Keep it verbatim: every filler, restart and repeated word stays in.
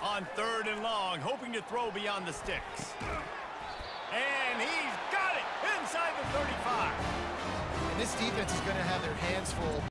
On third and long, hoping to throw beyond the sticks. And he's got it inside the thirty-five. And this defense is going to have their hands full